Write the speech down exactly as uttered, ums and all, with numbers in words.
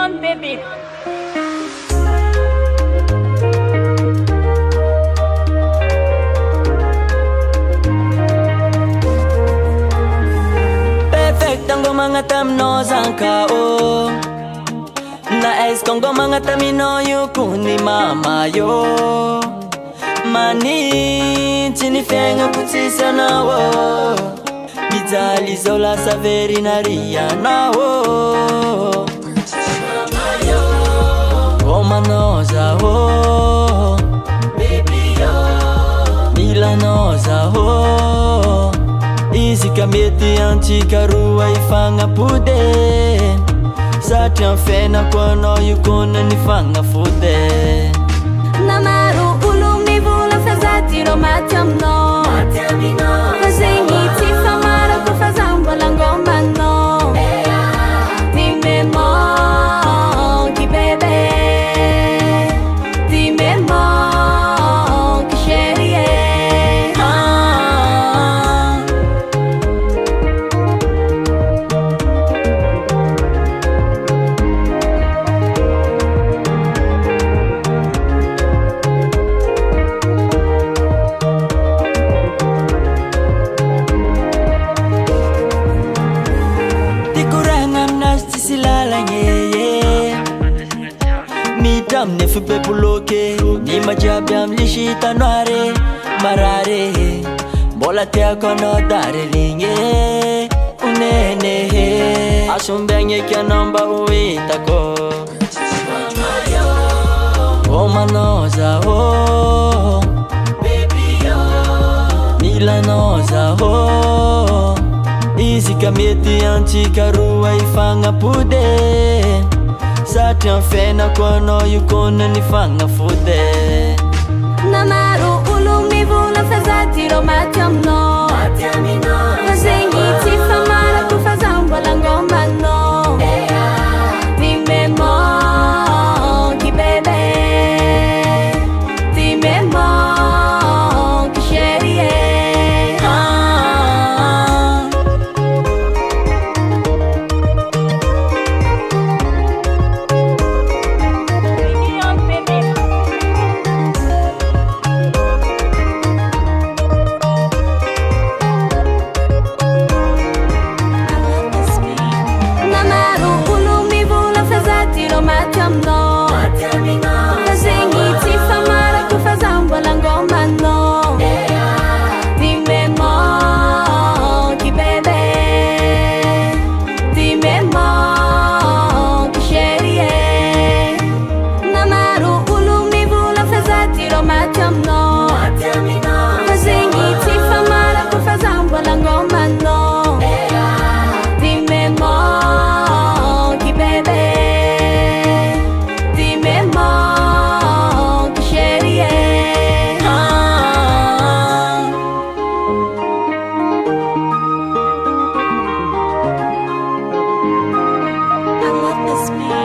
on, baby. Perfect ang mga tamno zangka o na es kong mga tamino yu kuni mama yo mani chini fenga kutisa na wo bizali zola saveri na ria na wo Romanosa ho baby yo Milanosa ho Isi kameti antika rua ifanga pude Satya fena kwa no yukona nifanga fude Namaru ulum ni vula fazati ro matamno Fazengi tifa mara ku fazamba langoma no Dime mo ki bebe Dime mo ki sherie Mitam ne fupe puloke ni majabyam lishita noare marare bola te kono dare linge unene asumbenye kya namba uita ko Romanosa ho baby yo Milanosa ho Isi kameti antika rua ifanga pude Satya fena kwa no yukona nifanga fude Namaru ulum ni vula fazati ro matamno Fazengi tifa mara ku fazamba langoma no Dime mo ki bebe Dime mo ki sherie I love this man.